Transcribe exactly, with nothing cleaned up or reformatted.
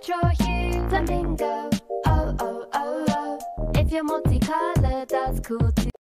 retro hue. Flamingo, oh oh oh oh. If you're multicolored, that's cool too.